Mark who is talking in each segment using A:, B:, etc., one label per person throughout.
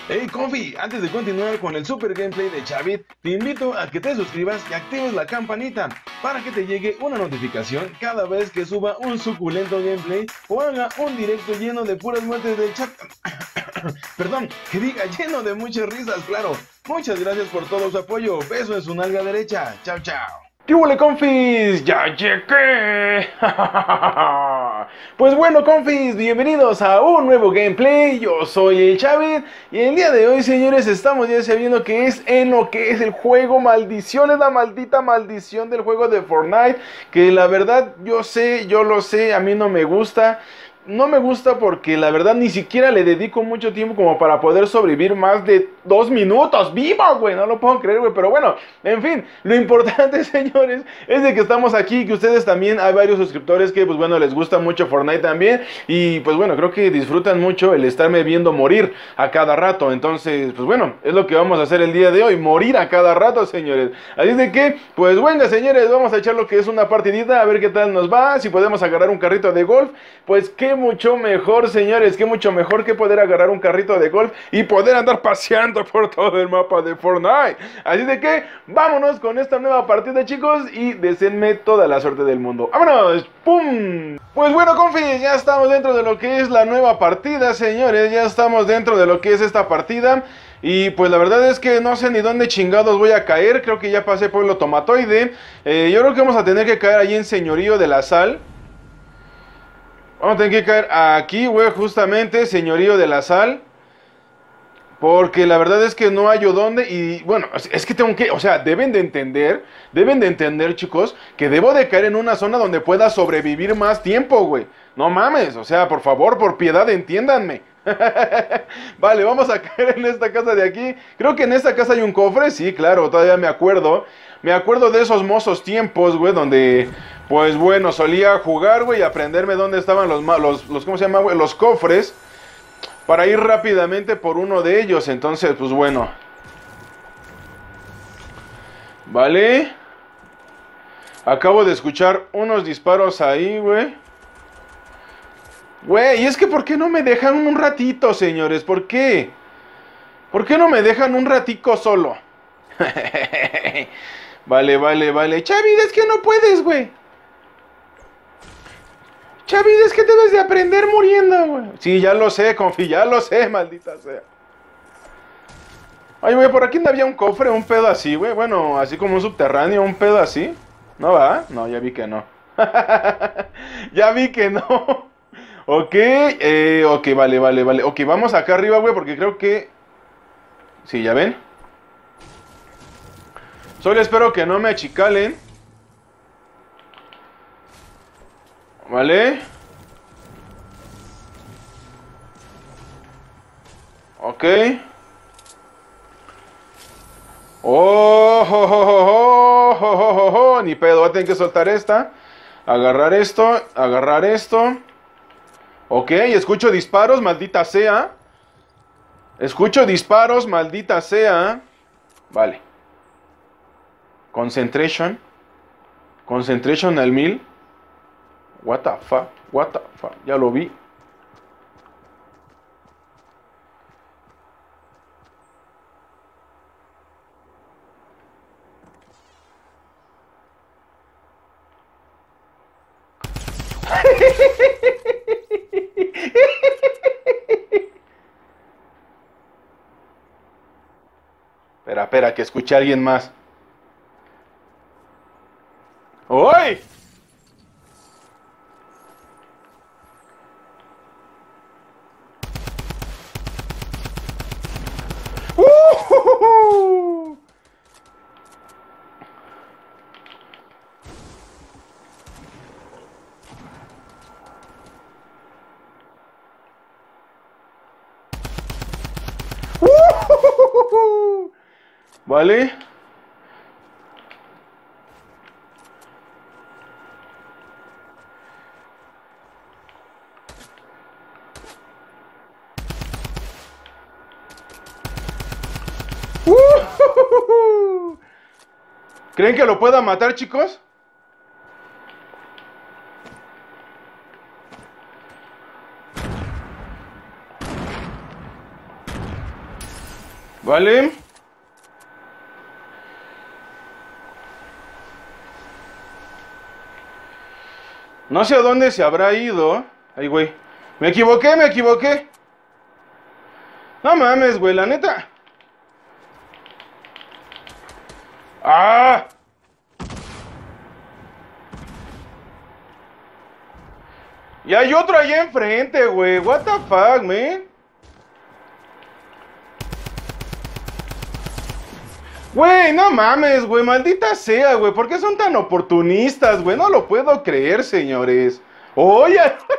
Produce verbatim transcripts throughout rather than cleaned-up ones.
A: Hey Confi, antes de continuar con el super gameplay de Chavit, te invito a que te suscribas y actives la campanita para que te llegue una notificación cada vez que suba un suculento gameplay o haga un directo lleno de puras muertes del chat. Perdón, que diga lleno de muchas risas, claro. Muchas gracias por todo su apoyo. Beso en su nalga derecha. Chao, chao. ¿Qué huele, confis? ¡Ya llegué! Pues bueno, confis, bienvenidos a un nuevo gameplay. Yo soy el Chavit y el día de hoy, señores, estamos ya sabiendo que es en lo que es el juego maldición. Es la maldita maldición del juego de Fortnite, que la verdad yo sé, yo lo sé, a mí no me gusta. No me gusta porque la verdad ni siquiera le dedico mucho tiempo como para poder sobrevivir más de dos minutos vivo, güey. No lo puedo creer, güey. Pero bueno, en fin, lo importante, señores, es de que estamos aquí, que ustedes también, hay varios suscriptores que, pues bueno, les gusta mucho Fortnite también. Y pues bueno, creo que disfrutan mucho el estarme viendo morir a cada rato. Entonces, pues bueno, es lo que vamos a hacer el día de hoy, morir a cada rato, señores. Así de que, pues venga, señores, vamos a echar lo que es una partidita, a ver qué tal nos va. Si podemos agarrar un carrito de golf, pues qué mucho mejor, señores, qué mucho mejor que poder agarrar un carrito de golf y poder andar paseando por todo el mapa de Fortnite. Así de que vámonos con esta nueva partida, chicos, y deseenme toda la suerte del mundo. ¡Vámonos! ¡Pum! Pues bueno, confis, ya estamos dentro de lo que es la nueva partida, señores. Ya estamos dentro de lo que es esta partida. Y pues la verdad es que no sé ni dónde chingados voy a caer. Creo que ya pasé Pueblo Tomatoide. eh, Yo creo que vamos a tener que caer ahí en Señorío de la Sal. Vamos a tener que caer aquí, güey, justamente, Señorío de la Sal. Porque la verdad es que no hallo dónde. Y bueno, es que tengo que, o sea, deben de entender, deben de entender, chicos, que debo de caer en una zona donde pueda sobrevivir más tiempo, güey. No mames, o sea, por favor, por piedad, entiéndanme. Vale, vamos a caer en esta casa de aquí. Creo que en esta casa hay un cofre, sí, claro, todavía me acuerdo. Me acuerdo de esos mozos tiempos, güey, donde, pues bueno, solía jugar, güey, y aprenderme dónde estaban los, los, los ¿cómo se llama, güey? Los cofres, para ir rápidamente por uno de ellos. Entonces, pues bueno. Vale. Acabo de escuchar unos disparos ahí, güey. Güey, y es que ¿por qué no me dejan un ratito, señores? ¿Por qué? ¿Por qué no me dejan un ratico solo? Vale, vale, vale. Chavid, es que no puedes, güey. Chavid, es que debes de aprender muriendo, güey. Sí, ya lo sé, confi, ya lo sé, maldita sea. Oye, güey, por aquí no había un cofre, un pedo así, güey. Bueno, así como un subterráneo, un pedo así. ¿No va? No, ya vi que no. Ya vi que no. Ok, eh, ok, vale, vale, vale. Ok, vamos acá arriba, güey, porque creo que... Sí, ¿ya ven? Solo espero que no me achicalen. Vale. Ok. Oh, oh, oh, oh, oh, oh, oh, oh. Ni pedo, voy a tener que soltar esta. Agarrar esto, agarrar esto. Ok, escucho disparos, maldita sea. Escucho disparos, maldita sea. Vale. Concentration. Concentration al mil. What the fuck, what the fuck. Ya lo vi. Espera, espera, que escuché a alguien más. ¡Uy! ¡Uh! ¡Uh! Vale. ¡Uh! ¿Creen que lo pueda matar, chicos? Vale. No sé a dónde se habrá ido. Ay, güey. Me equivoqué, me equivoqué. No mames, güey, la neta. ¡Ah! Y hay otro allá enfrente, güey. What the fuck, man. Güey, no mames, güey. Maldita sea, güey. ¿Por qué son tan oportunistas, güey? No lo puedo creer, señores. Oye.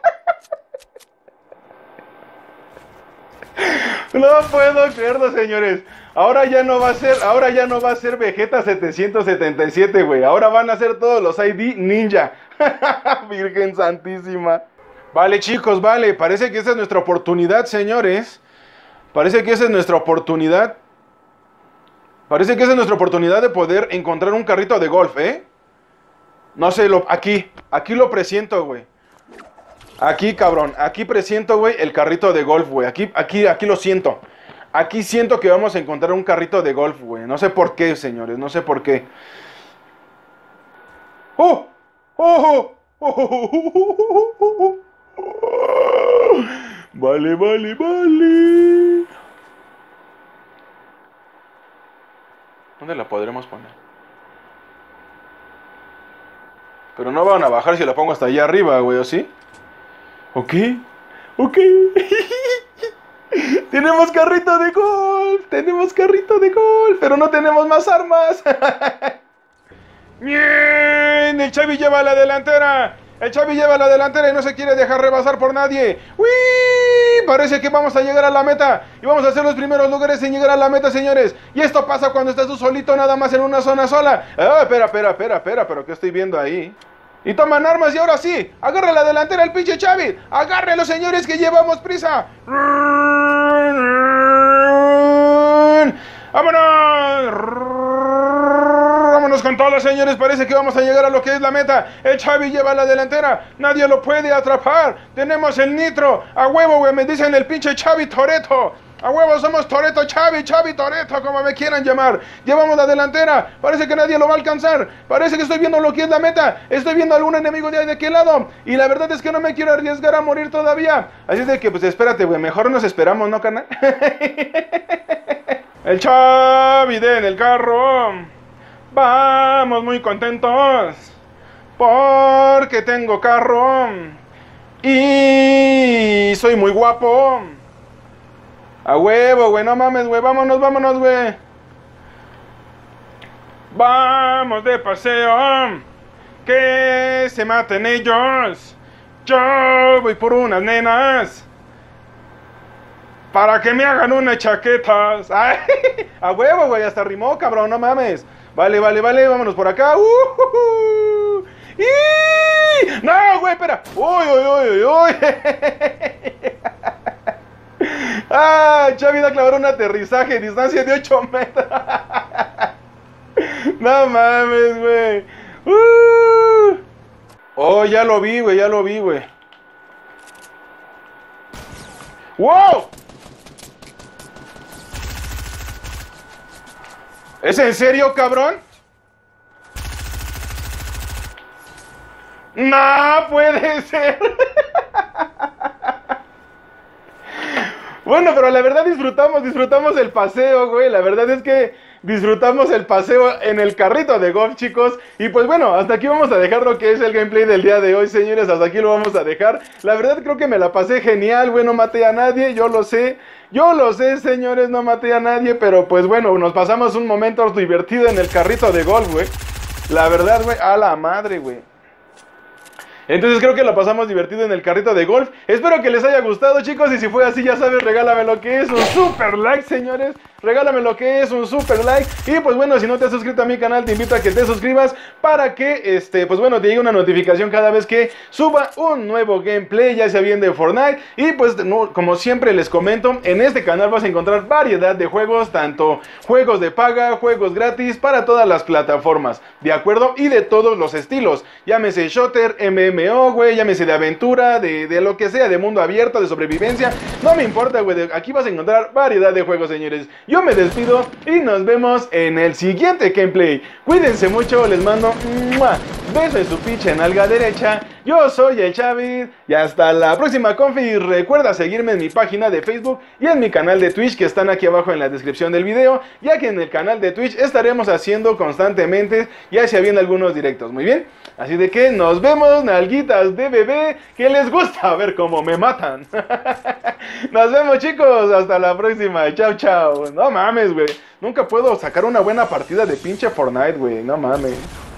A: No puedo creerlo, señores. Ahora ya no va a ser, ahora ya no va a ser Vegeta setecientos setenta y siete, güey. Ahora van a ser todos los I D ninja. Virgen santísima. Vale, chicos, vale. Parece que esa es nuestra oportunidad, señores. Parece que esa es nuestra oportunidad. Parece que esa es nuestra oportunidad de poder encontrar un carrito de golf, ¿eh? No sé, lo, aquí. Aquí lo presiento, güey. Aquí, cabrón. Aquí presiento, güey, el carrito de golf, güey. Aquí, aquí, aquí lo siento. Aquí siento que vamos a encontrar un carrito de golf, güey. No sé por qué, señores. No sé por qué. ¡Oh! ¡Oh! ¡Oh! Vale, vale, vale. ¿Dónde la podremos poner? Pero no van a bajar si la pongo hasta allá arriba, güey, ¿o sí? Ok. Ok. Tenemos carrito de golf. Tenemos carrito de golf. Pero no tenemos más armas. Bien. El Chavi lleva la delantera. El Chavi lleva la delantera y no se quiere dejar rebasar por nadie. ¡Uy! Parece que vamos a llegar a la meta. Y vamos a ser los primeros lugares en llegar a la meta, señores. Y esto pasa cuando estás tú solito nada más en una zona sola. Ah, espera, espera, espera, espera. ¿Pero qué estoy viendo ahí? Y toman armas y ahora sí. Agarra la delantera el pinche Chavi. Agárrenlo, señores, que llevamos prisa. ¡Vámonos! Vámonos con todos, señores. Parece que vamos a llegar a lo que es la meta. El Chavi lleva la delantera. Nadie lo puede atrapar. Tenemos el nitro. A huevo, güey. Me dicen el pinche Chavi Toretto. A huevo, somos Toretto Chavi, Chavi Toretto, como me quieran llamar. Llevamos la delantera. Parece que nadie lo va a alcanzar. Parece que estoy viendo lo que es la meta. Estoy viendo algún enemigo de ahí de aquel lado. Y la verdad es que no me quiero arriesgar a morir todavía. Así de que, pues espérate, güey. Mejor nos esperamos, ¿no, carnal? El Chavi en el carro. Vamos muy contentos. Porque tengo carro. Y soy muy guapo. A huevo, güey, no mames, güey, vámonos, vámonos, güey. Vamos de paseo. Que se maten ellos. Yo voy por unas nenas. Para que me hagan unas chaquetas. Ay, a huevo, güey, hasta rimó, cabrón, no mames. Vale, vale, vale, vámonos por acá. Uh, uh, uh. ¡Y! No, güey, espera. Uy, uy, uy, uy, uy. Ah, Chavi da a clavar un aterrizaje, distancia de ocho metros. No mames, güey. Uh. Oh, ya lo vi, güey, ya lo vi, güey. ¡Wow! ¿Es en serio, cabrón? No puede ser. Bueno, pero la verdad disfrutamos, disfrutamos el paseo, güey. La verdad es que disfrutamos el paseo en el carrito de golf, chicos. Y pues bueno, hasta aquí vamos a dejar lo que es el gameplay del día de hoy, señores. Hasta aquí lo vamos a dejar. La verdad creo que me la pasé genial, güey. No maté a nadie, yo lo sé. Yo lo sé, señores, no maté a nadie. Pero pues bueno, nos pasamos un momento divertido en el carrito de golf, güey. La verdad, güey, a la madre, güey. Entonces creo que lo pasamos divertido en el carrito de golf. Espero que les haya gustado, chicos. Y si fue así, ya sabes, regálame lo que es un super like, señores. Regálame lo que es un super like. Y pues bueno, si no te has suscrito a mi canal, te invito a que te suscribas para que, este, pues bueno, te llegue una notificación cada vez que suba un nuevo gameplay, ya sea bien de Fortnite. Y pues, no, como siempre les comento, en este canal vas a encontrar variedad de juegos, tanto juegos de paga, juegos gratis, para todas las plataformas, ¿de acuerdo? Y de todos los estilos, llámese shooter, M M O, güey, llámese de aventura, de, de lo que sea, de mundo abierto, de sobrevivencia, no me importa, güey, aquí vas a encontrar variedad de juegos, señores. yo me despido y nos vemos en el siguiente gameplay. Cuídense mucho, les mando ¡mua! Beso en su pinche nalga derecha. Yo soy el Chavid y hasta la próxima, confi. Recuerda seguirme en mi página de Facebook y en mi canal de Twitch que están aquí abajo en la descripción del video, ya que en el canal de Twitch estaremos haciendo constantemente, ya se vienen algunos directos, muy bien. Así de que nos vemos, nalguitas de bebé, que les gusta ver cómo me matan. Nos vemos, chicos, hasta la próxima, chao, chao. No mames, güey, nunca puedo sacar una buena partida de pinche Fortnite, güey, no mames.